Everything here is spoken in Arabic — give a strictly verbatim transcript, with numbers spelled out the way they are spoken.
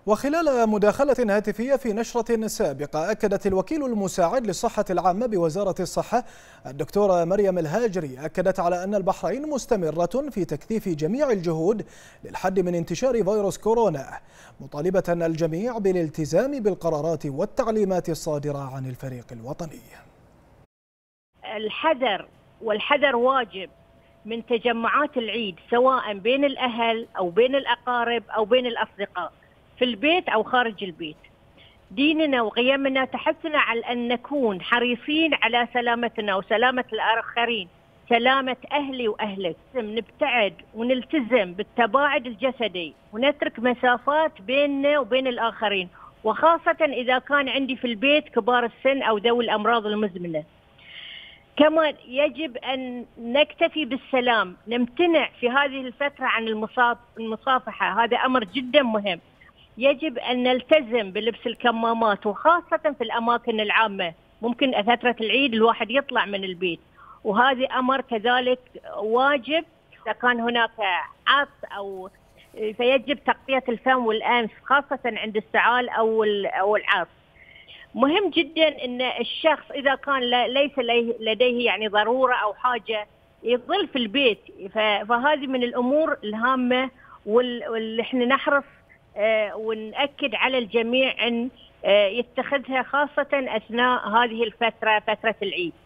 وخلال مداخلة هاتفية في نشرة سابقة، أكدت الوكيل المساعد للصحة العامة بوزارة الصحة الدكتورة مريم الهاجري أكدت على أن البحرين مستمرة في تكثيف جميع الجهود للحد من انتشار فيروس كورونا، مطالبة الجميع بالالتزام بالقرارات والتعليمات الصادرة عن الفريق الوطني. الحذر والحذر واجب من تجمعات العيد، سواء بين الأهل أو بين الأقارب أو بين الأصدقاء، في البيت أو خارج البيت. ديننا وقيمنا تحثنا على أن نكون حريصين على سلامتنا وسلامة الآخرين، سلامة أهلي وأهلك. نبتعد ونلتزم بالتباعد الجسدي ونترك مسافات بيننا وبين الآخرين، وخاصة إذا كان عندي في البيت كبار السن أو ذوي الأمراض المزمنة. كما يجب أن نكتفي بالسلام، نمتنع في هذه الفترة عن المصافحة، هذا أمر جدا مهم. يجب أن نلتزم بلبس الكمامات وخاصة في الأماكن العامة، ممكن فترة العيد الواحد يطلع من البيت، وهذا أمر كذلك واجب. إذا كان هناك عطس أو فيجب تغطية الفم والأنف خاصة عند السعال أو أو العطس. مهم جدا أن الشخص إذا كان ليس لديه يعني ضرورة أو حاجة يظل في البيت، فهذه من الأمور الهامة واللي احنا نحرص ونأكد على الجميع أن يتخذها خاصة أثناء هذه الفترة، فترة العيد.